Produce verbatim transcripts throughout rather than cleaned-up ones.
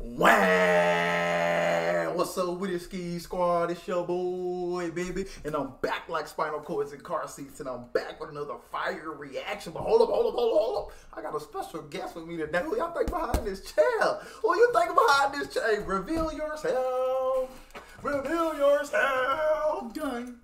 Wow! What's up with it, Ski Squad? It's your boy, baby. And I'm back like spinal cords and car seats. And I'm back with another fire reaction. But hold up, hold up, hold up, hold up. I got a special guest with me today. Who y'all think behind this chair? Who you think behind this chair? Hey, reveal yourself. Reveal yourself. Done.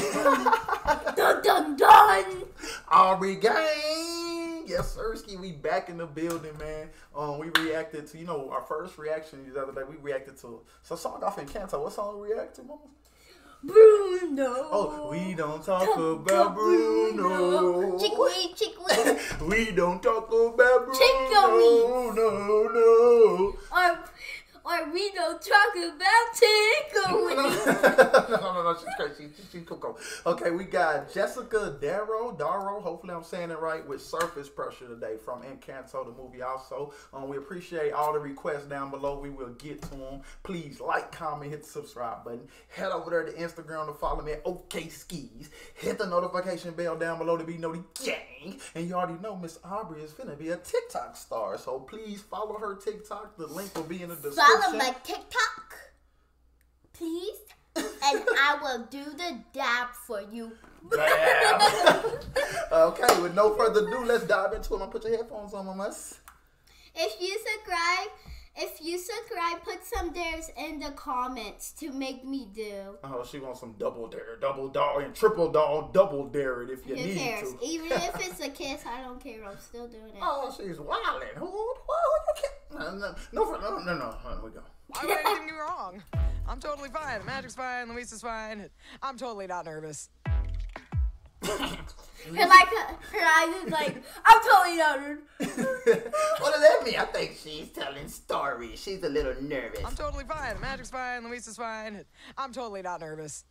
Dun dun dun. Aubrey gang. Yes, Sirski, we back in the building, man. Um, we reacted to, you know, our first reaction the other day. We reacted to some song off Encanto. What song we react to, mama? Bruno. Oh, we don't talk about, about Bruno. Chickweed, chickweed. We don't talk about Bruno. Chickweed. No, no. Or, or we don't talk about Chickweed. no, no, no, no, she's crazy. She's, she's cool. Okay, we got Jessica Darrow, Darrow, hopefully I'm saying it right, with Surface Pressure today from Encanto, the movie also. Um, we appreciate all the requests down below. We will get to them. Please like, comment, hit the subscribe button. Head over there to Instagram to follow me at OK Skis. Hit the notification bell down below to be Noti Gang. And you already know Miss Aubrey is finna be a TikTok star. So please follow her TikTok. The link will be in the description. Follow my TikTok, please. And I will do the dab for you. Dab. Okay, with no further ado, let's dive into it. I'm gonna put your headphones on, mamas. If you subscribe, if you subscribe, put some dares in the comments to make me do. Oh, she wants some double dare, double dog, and triple dog, double dare it if you Who need cares? to. Even if it's a kiss, I don't care. I'm still doing it. Oh, she's wildin'. Who, who, who you can't? No, no, no, no, no, no. Here we go. Why would I do wrong? I'm totally fine. Magic's fine. Luisa's fine. I'm totally not nervous. Her like her eyes is like, I'm totally not rude. What does that mean? I think she's telling stories. She's a little nervous. I'm totally fine. Magic's fine. Luisa's fine. I'm totally not nervous.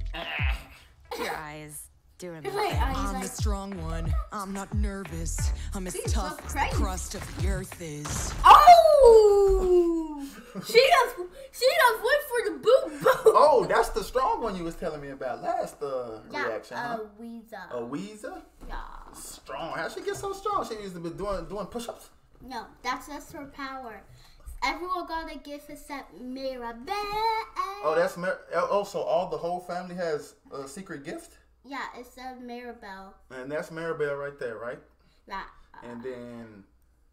Your eyes doing Her that. eyes I'm like, the strong one. I'm not nervous. I'm as She's tough so as the crazy. crust of the earth is. oh! She just she just went for the boot boot. Oh, that's the strong one you was telling me about last uh, Yeah, reaction, huh? a Weezer. A Weezer? Yeah. Strong. How'd she get so strong? She used to be doing doing push-ups. No, that's just her power. Everyone got a gift except Mirabelle. Oh, that's Mar- oh, so all the whole family has a secret gift, Yeah, it's a Mirabelle. and that's Maribel right there, right? Yeah. And then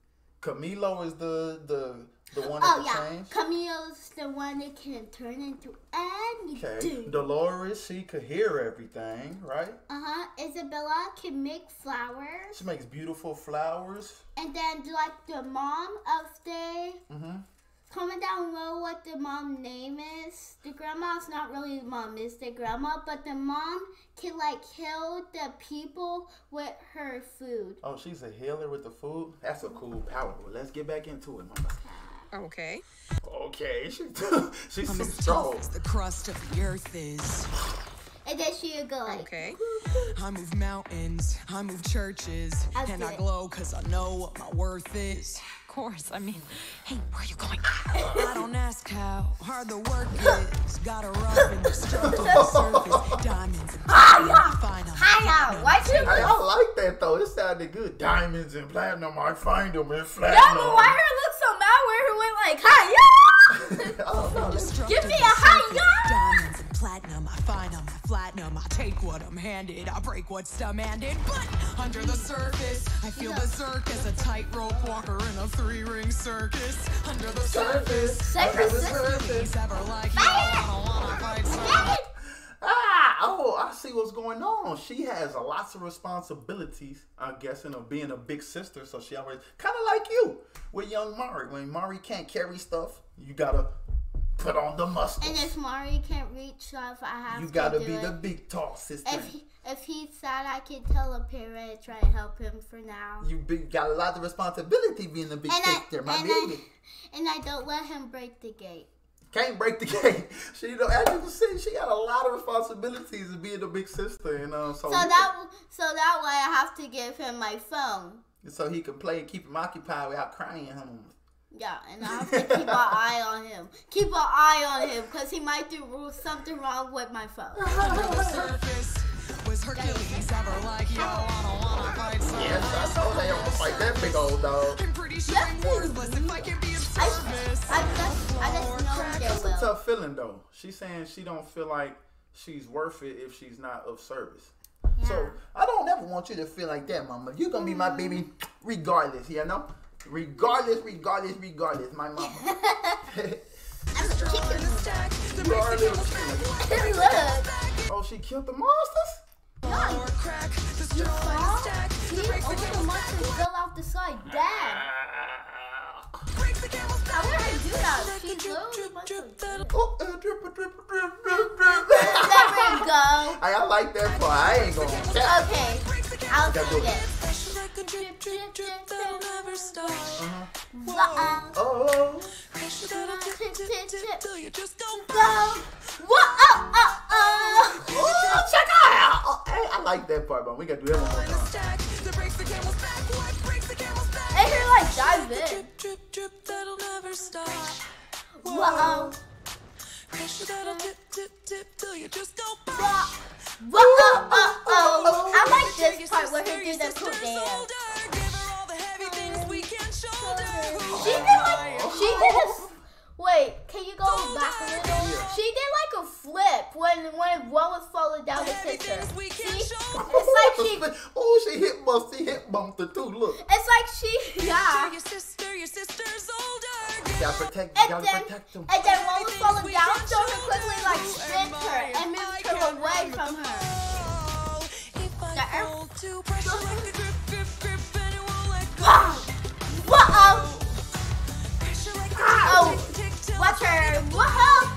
Camilo is the the the one Oh that yeah, can change. Camille's the one that can turn into anything. Okay. Dolores, she could hear everything, right? Uh huh. Isabella can make flowers, She makes beautiful flowers. and then like the mom of the. Mm-hmm. Comment down below what the mom name is. The grandma's not really the mom, it's the grandma, but the mom can like kill the people with her food. Oh, she's a healer with the food. That's a cool power. Well, let's get back into it, mama. Okay. Okay, she, she's I'm so as strong. tough as the crust of the earth is. And then she'll go like, Okay. I move mountains. I move churches. I and do I it. glow because I know what my worth is. Of course. I mean, hey, where are you going? I don't ask how hard the work is. Gotta rough and destructive the surface. Diamonds and platinum. Find 'em, Hiya! find 'em, Why she Hey, look? I like that though. It sounded good. Diamonds and platinum, I find them in Yeah, platinum. but why her look so mad where her went like, hiya! Oh, no, that's- destructive Give me the a high surface. five! Diamonds and platinum. I find 'em, I flatten 'em. I take what I'm handed. I break what's demanded. But under the surface, I feel berserk as a tightrope walker in a three-ring circus. Under the surface, Surface, the surface. feelings ever like you. I don't wanna fight some. Ah, oh, I see what's going on. She has a lots of responsibilities, I'm guessing, of being a big sister. So she always kind of like you with young Mari. When Mari can't carry stuff, you gotta put on the muscles. And if Mari can't reach stuff, I have You to gotta do be it. the big tall sister. If he, if he's sad, I can tell a parent try to help him for now. You big, got a lot of responsibility being a big And I, sister, my and, baby. I, and I don't let him break the gate. Can't break the game. She, you know, as you can see, she got a lot of responsibilities of being a big sister, and uh, so So that so that way I have to give him my phone. so he can play and keep him occupied without crying. Home. Yeah, and I have to keep an eye on him. Keep an eye on him because he might do something wrong with my phone. Under the surface, was Hercules ever like, yo, I don't wanna fight some. Yes, I know they almost like that big old dog. I'm pretty sure I'm worthless if I can be of I, service. I, that's feeling though. She's saying she don't feel like she's worth it if she's not of service. Yeah. So I don't ever want you to feel like that, mama. You're gonna be my baby regardless, you know? Regardless, regardless, regardless, my mama. I'm a chicken. You are a little chicken. Look. Oh, she killed the monsters? No. You saw? See, all the monsters fell out the side. Dad. How would I do that? She literally must have. Oh, uh, drip, drip, drip, drip, drip. There we go. I, I like that part. I ain't gonna cap. Okay. I'll Okay, sing do it. Drip, drip, drip, that'll never stop. Uh-uh. Oh, Tip, tip, tip. Till you just go. Go. Whoa, oh, oh, oh, check it out. Oh, hey, I like that part, but we gotta do that one more time. Stack that breaks the camel's back. What breaks the camel's back? oh. And he like dive in. Drip, drip, drip, that'll never stop. Whoa. Pressure that'll dip, dip, dip till you just go. Whoa. Whoa, oh, oh, oh. I like this part where he did the cool dance. Give her all the heavy things we can shoulder. She did like, she did a, wait, can you go back a little? She did like a flip when, when one was falling down the sister. See? It's like she, Oh, she hit bumped. She hit bumped her too. Look. it's like she, yeah. Your sister, your sister's older. You gotta protect. You And gotta then, protect them. and then one was falling down, so he quickly like stripped her and moved her away from her. If I Yeah. fall to pressure like a grip, grip, grip, and it won't let go. Whoa! Pressure like a Oh, tick, tick, till watch her. Whoa!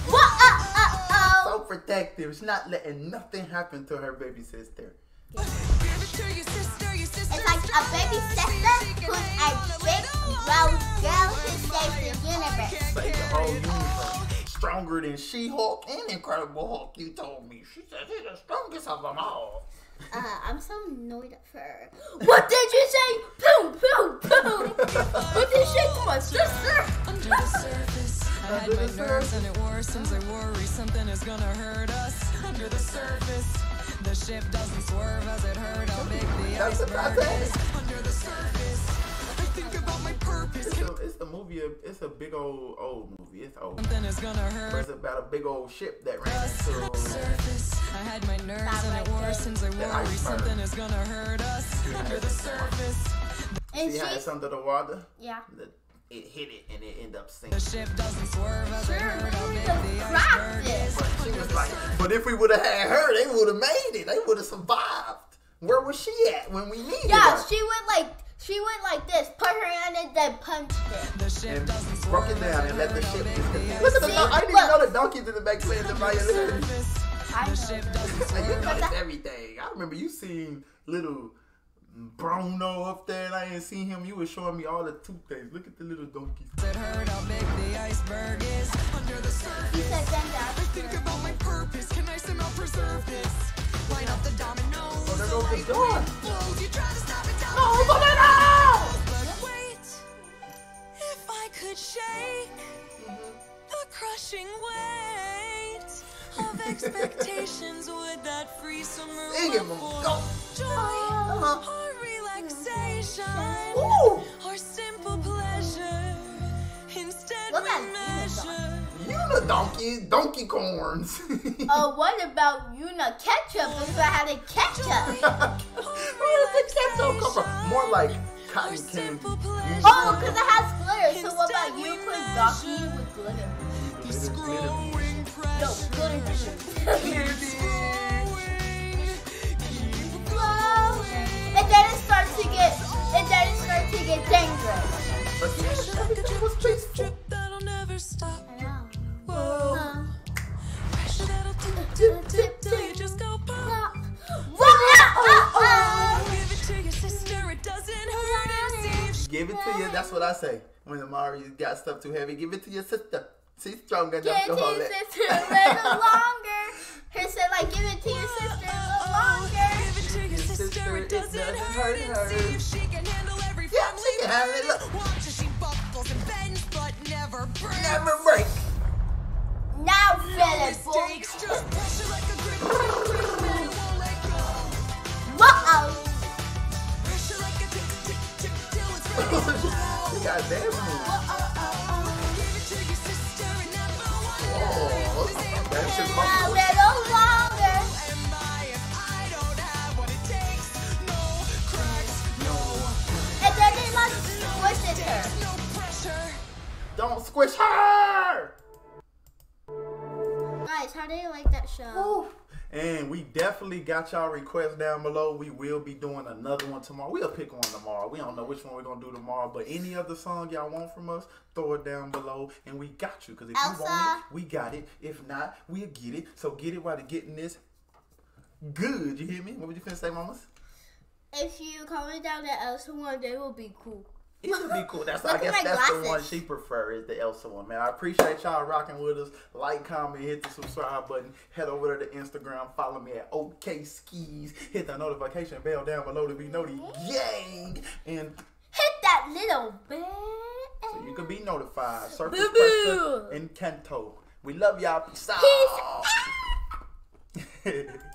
Whoa! So protective. She's not letting nothing happen to her baby sister. give it to your sister, your sister. It's like a baby sister who's a big rose girl who saves the universe. Save the whole universe. Stronger than She-Hulk and Incredible Hulk. You told me. She said she's the strongest of them all. Uh, I'm so annoyed at her. What did you say? Boom, boom, boom. What did you say to my sister? Under the surface, I had my nerves and it worsens. I worry something is gonna hurt us. Under the surface, the ship doesn't swerve as it hurt how big the That's what I iceberg said. is. Under the surface, I think about my purpose. It's a, it's a movie. It's a big old old movie. It's old. Something is gonna But hurt it's about a big old ship that ran us. into. Surface, I had my nerves and it worsens. I worry iceberg. something is gonna hurt us. Under the surface, And See how she, it's under the water? yeah. The, it hit it and it ended up the sinking. ship doesn't swerve as it Sure, hurt how maybe big the the crack iceberg did. is. But she was like, but if we would have had her, they would have made it. They would have survived. Where was she at when we needed Yeah, her? she went like, she went like this, put her hand and then punched it. The ship And doesn't swerve broke it as down and let the hurt how ship big just. the Look at the. See, I didn't look. even know the donkeys in the back playing the violin. surface. I The know. ship doesn't And you swerve. noticed everything. I remember you seen little Bruno up there, and I didn't see him. You were showing me all the two things. Look at the little donkeys. It hurt how big the iceberg is. Under the He surface, said then I think that. about my purpose. Can I somehow preserve this? Line up the dominoes. Oh, there goes the Light door. wind blows. You try to stop it down. No, open it out! But wait, if I could shake the crushing weight of expectations, would that free some room Sing it, Mom. for Go. joy Uh-huh. or relaxation Ooh! or simple pleasure? Instead, Look we at measure. You the donkey, donkey corns. Oh, what about Una ketchup if I had a ketchup? Where did the ketchup come from? More like cotton candy. Oh, because it has glitter. So what about you put donkey with glitter? This growing No, pressure. glitter. Keeps growing. And then it starts to get, and then it starts to get dangerous. But yeah, everything was peaceful. That'll never stop. I know. Whoa. Uh, Pressure that'll tip, tip, tip till you just go pop. Whoa! Give it to your sister, it doesn't hurt and see if Give it to you. That's what I say. When Amari got stuff too heavy, give it to your sister. She's strong enough Give it to to hold your it. sister a little longer. Her said like, give it to your sister a little longer. Give it to your sister, it doesn't hurt and see if she can handle every Yeah, family she can handle it. Look. Watch as she buckles and bends, but never breaks. Never break. Now feel it, boy. Mistakes, just pressure like a grip, grip, grip, and it won't let go. Whoa! Pressure like a tick, tick, tick, till it's ready to blow. You got damn move. Give it to your sister and never one his a vocals. little longer. Am I if I don't have what it takes? No cracks, no And then they like squish it her. no pressure. Don't squish her. Guys, how do you like that show? And we definitely got y'all requests down below. We will be doing another one tomorrow. We'll pick one tomorrow. We don't know which one we're going to do tomorrow. But any other song y'all want from us, throw it down below. And we got you. Because if Elsa. you want it, we got it. If not, we'll get it. So get it while they're getting this good. You hear me? What would you finna say, mamas? If you comment down the Elsa one, they will be cool. It would be cool. That's Look I at guess my that's the glasses. one she prefers, is the Elsa one, man. I appreciate y'all rocking with us. Like, comment, hit the subscribe button. Head over to the Instagram. Follow me at OK Skis. Hit the notification bell down below to be notified. Gang! And Hit that little bell. so you can be notified. Surface Boo-boo. Pressure and Kanto. We love y'all. Peace out. Peace out.